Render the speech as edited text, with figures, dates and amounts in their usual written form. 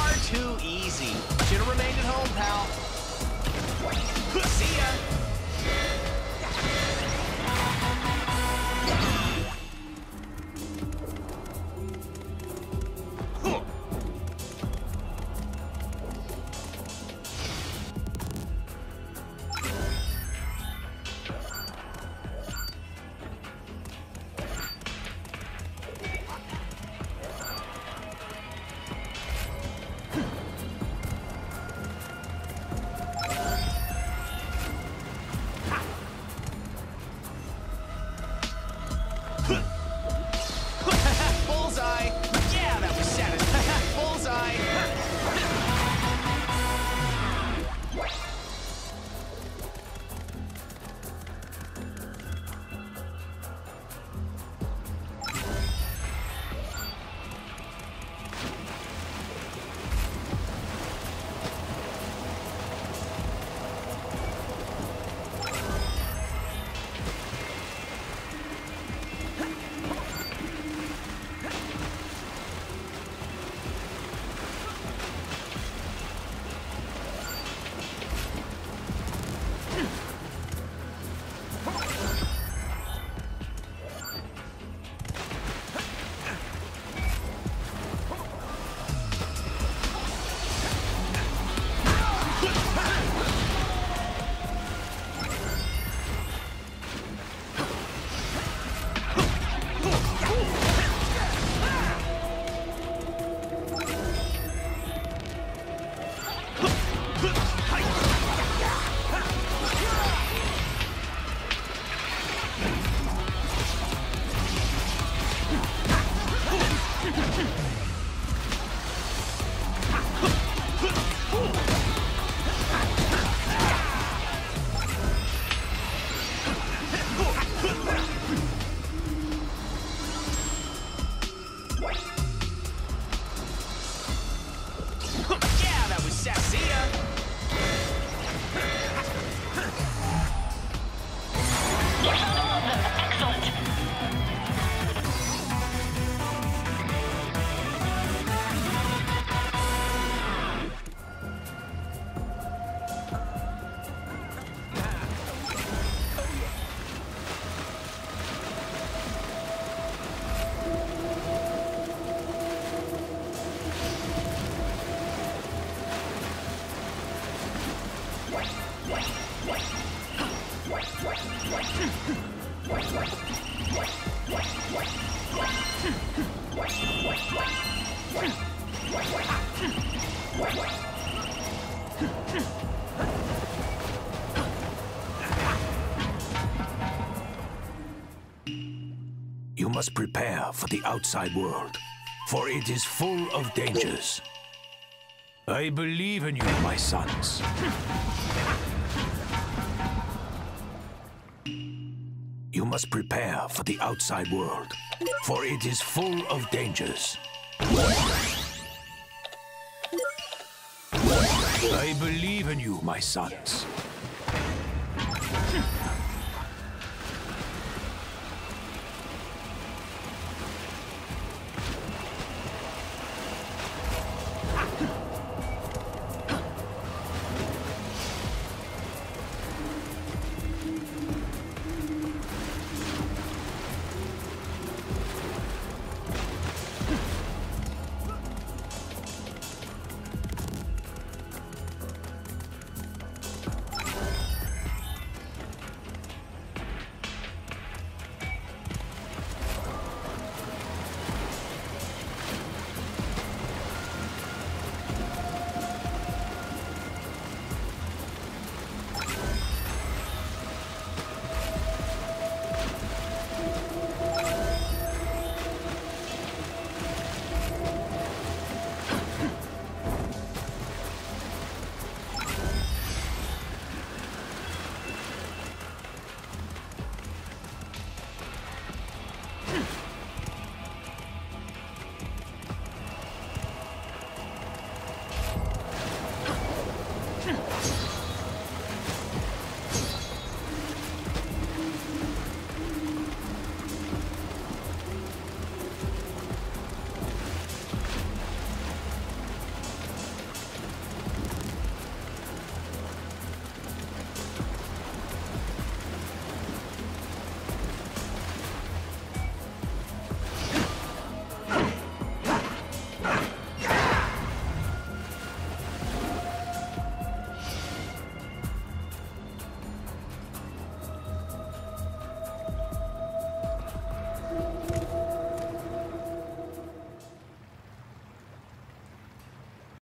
Far too easy. Should've remained at home, pal. See ya. Bullseye! Yeah, that was satisfying. Bullseye! Yeah, that was sassy. You must prepare for the outside world, for it is full of dangers. I believe in you, my sons. You must prepare for the outside world, for it is full of dangers. I believe in you, my sons.